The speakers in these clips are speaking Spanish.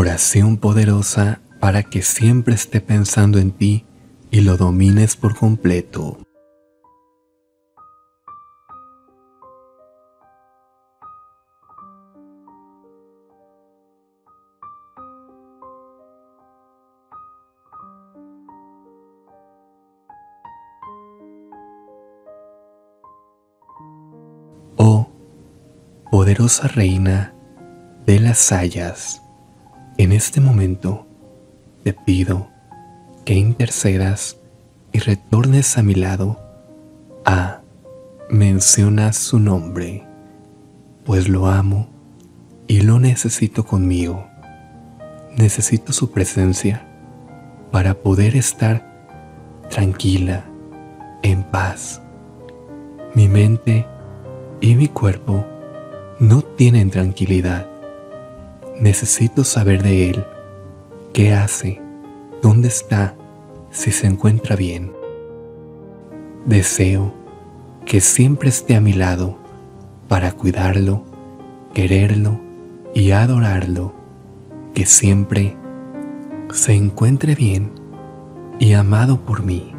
Oración poderosa para que siempre esté pensando en ti y lo domines por completo. Oh, poderosa Reina de las Hayas, en este momento te pido que intercedas y retornes a mi lado mencionas su nombre, pues lo amo y lo necesito conmigo. Necesito su presencia para poder estar tranquila, en paz. Mi mente y mi cuerpo no tienen tranquilidad. Necesito saber de él, qué hace, dónde está, si se encuentra bien. Deseo que siempre esté a mi lado para cuidarlo, quererlo y adorarlo, que siempre se encuentre bien y amado por mí.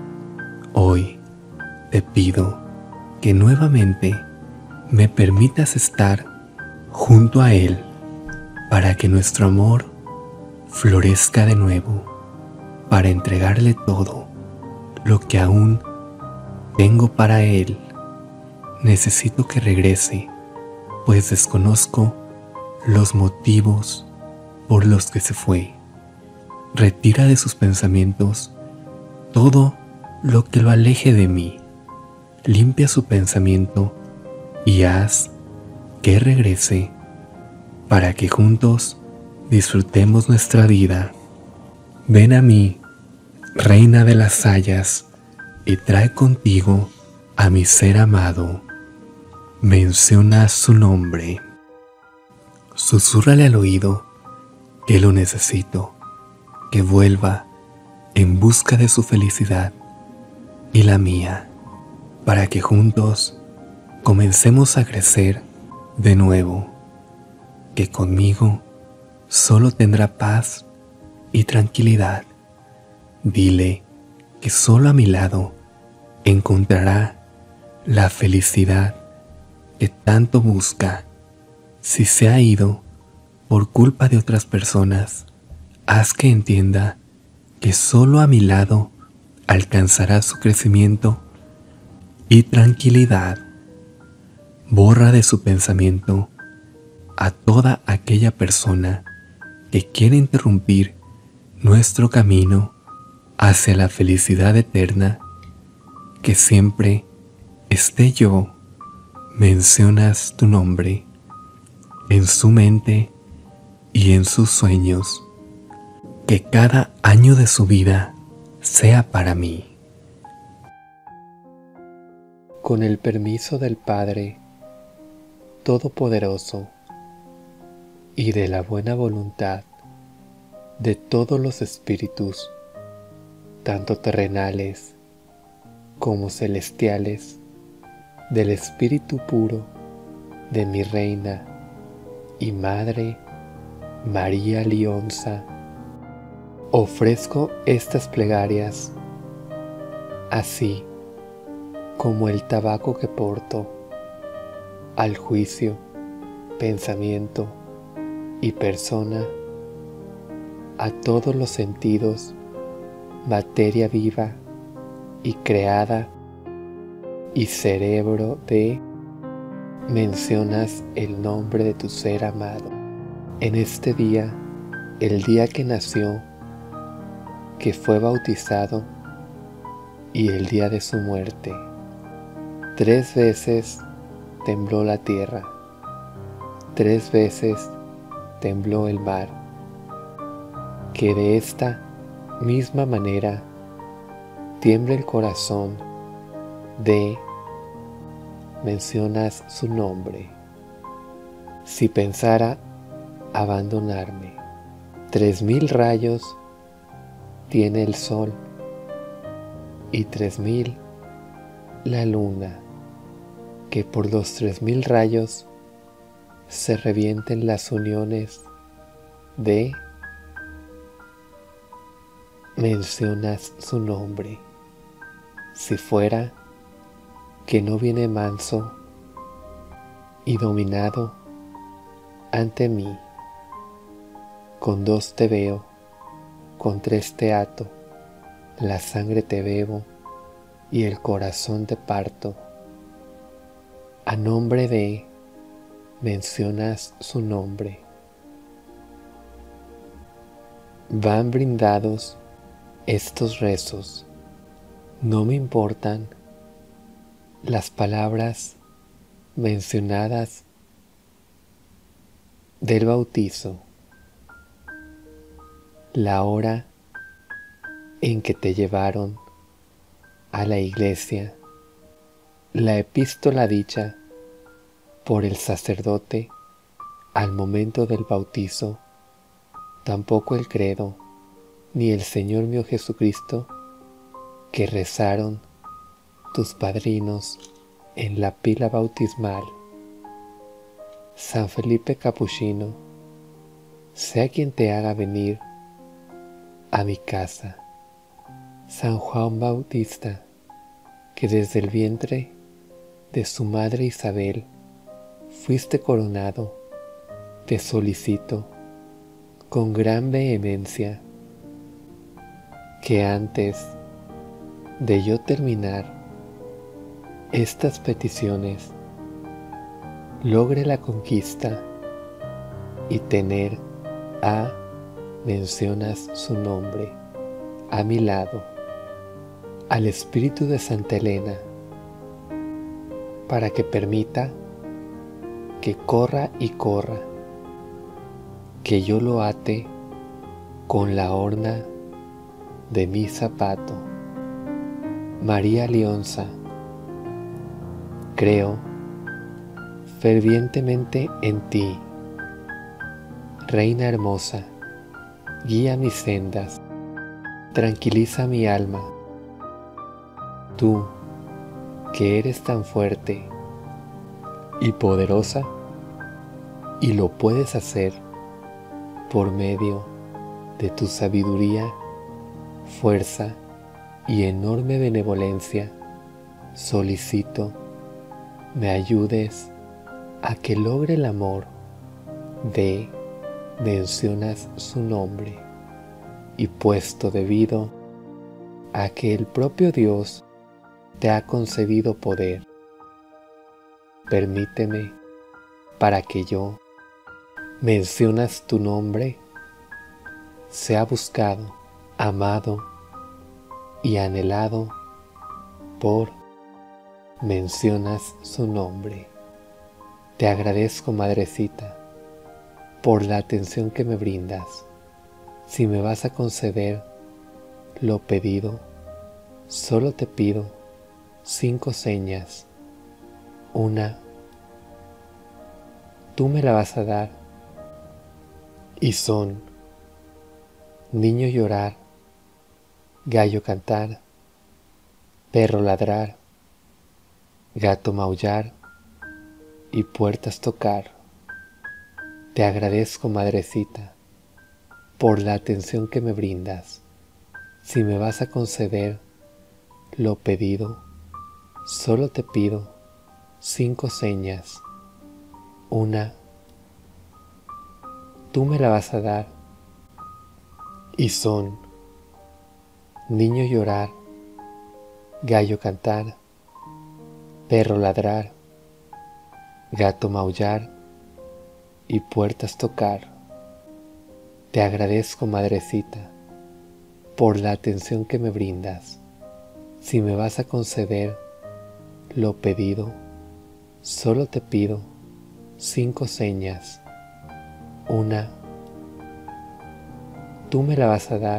Hoy te pido que nuevamente me permitas estar junto a él para que nuestro amor florezca de nuevo, para entregarle todo lo que aún tengo para él. Necesito que regrese, pues desconozco los motivos por los que se fue. Retira de sus pensamientos todo lo que lo aleje de mí. Limpia su pensamiento y haz que regrese para que juntos disfrutemos nuestra vida. Ven a mí, Reina de las Hayas, y trae contigo a mi ser amado. Menciona su nombre. Susúrrale al oído que lo necesito, que vuelva en busca de su felicidad y la mía, para que juntos comencemos a crecer de nuevo, que conmigo solo tendrá paz y tranquilidad. Dile que solo a mi lado encontrará la felicidad que tanto busca. Si se ha ido por culpa de otras personas, haz que entienda que solo a mi lado alcanzará su crecimiento y tranquilidad. Borra de su pensamiento a toda aquella persona que quiere interrumpir nuestro camino hacia la felicidad eterna. Que siempre esté yo, mencionas tu nombre, en su mente y en sus sueños. Que cada año de su vida sea para mí. Con el permiso del Padre Todopoderoso y de la buena voluntad de todos los espíritus, tanto terrenales como celestiales, del Espíritu puro de mi Reina y Madre María Lionza, ofrezco estas plegarias, así como el tabaco que porto, al juicio, pensamiento y persona, a todos los sentidos, materia viva y creada, y cerebro de, mencionas el nombre de tu ser amado. En este día, el día que nació, que fue bautizado, y el día de su muerte, 3 veces tembló la tierra, 3 veces tembló el mar, que de esta misma manera tiembla el corazón de, mencionas su nombre. Si pensara abandonarme, 3000 rayos tiene el sol y 3000 la luna, que por los 3000 rayos se revienten las uniones de mencionas su nombre. Si fuera que no viene manso y dominado ante mí, con 2 te veo, con 3 te ato, la sangre te bebo y el corazón te parto. A nombre de mencionas su nombre. Van brindados estos rezos. No me importan las palabras mencionadas del bautizo, la hora en que te llevaron a la iglesia, la epístola dicha por el sacerdote al momento del bautizo, tampoco el credo, ni el Señor mío Jesucristo que rezaron tus padrinos en la pila bautismal. San Felipe Capuchino, sea quien te haga venir a mi casa. San Juan Bautista, que desde el vientre de su madre Isabel fuiste coronado, te solicito con gran vehemencia que antes de yo terminar estas peticiones, logre la conquista y tener a, mencionas su nombre, a mi lado, al Espíritu de Santa Elena, para que permita que corra y corra, que yo lo ate con la horna de mi zapato. María Lionza, creo fervientemente en ti. Reina hermosa, guía mis sendas, tranquiliza mi alma. Tú, que eres tan fuerte y poderosa, y lo puedes hacer por medio de tu sabiduría, fuerza y enorme benevolencia, solicito me ayudes a que logre el amor de mencionas su nombre, y puesto debido a que el propio Dios te ha concedido poder, permíteme para que yo, mencionas tu nombre, sea buscado, amado y anhelado por mencionas su nombre. Te agradezco, Madrecita, por la atención que me brindas. Si me vas a conceder lo pedido, solo te pido 5 señas. Una, tú me la vas a dar, y son: niño llorar, gallo cantar, perro ladrar, gato maullar y puertas tocar. Te agradezco, Madrecita, por la atención que me brindas. Si me vas a conceder lo pedido, solo te pido 5 señas. Una, tú me la vas a dar, y son: niño llorar, gallo cantar, perro ladrar, gato maullar y puertas tocar. Te agradezco, Madrecita, por la atención que me brindas. Si me vas a conceder lo pedido, solo te pido 5 señas. Una, tú me la vas a dar,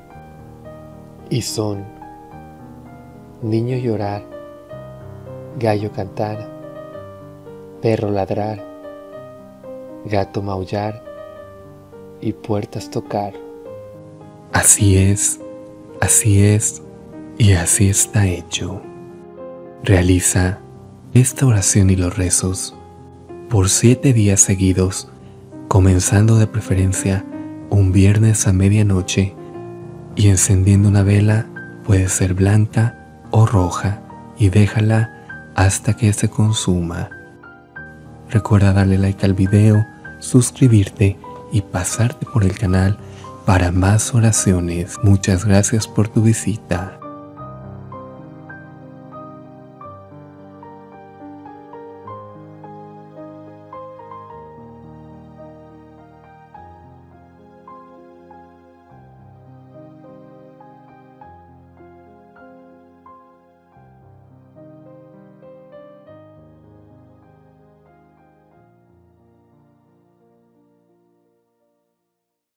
y son: niño llorar, gallo cantar, perro ladrar, gato maullar y puertas tocar. Así es y así está hecho. Realiza esta oración y los rezos por 7 días seguidos, comenzando de preferencia un viernes a medianoche y encendiendo una vela, puede ser blanca o roja, y déjala hasta que se consuma. Recuerda darle like al video, suscribirte y pasarte por el canal para más oraciones. Muchas gracias por tu visita.